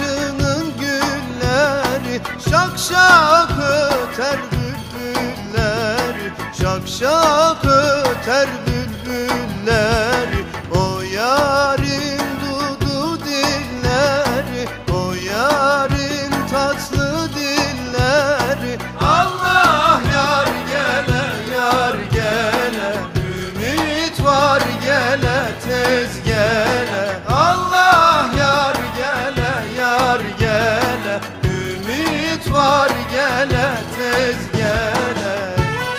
başının gülleri, şak şak öter bülbüller, şak şak öter bülbüller. O yarim dudu dilleri, o yarim tatlı dilleri. Allah yar gele, yar gele, ümit var gele, tez gele. Allah yar gele, yar gele, ümit var gele, tez gele.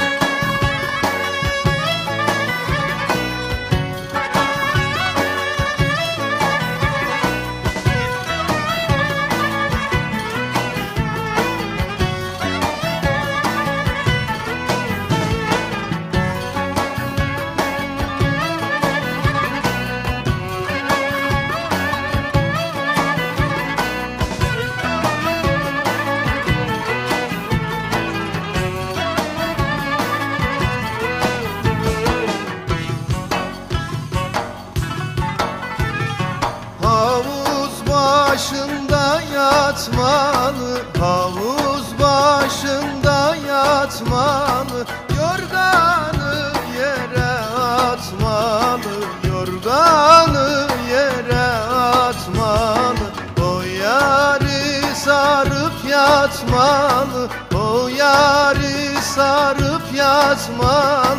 Başında yatmalı, havuz başında yatmalı, yorganı yere atmalı, yorganı yere atmalı. O yari sarıp yatmalı, o yari sarıp yatmalı.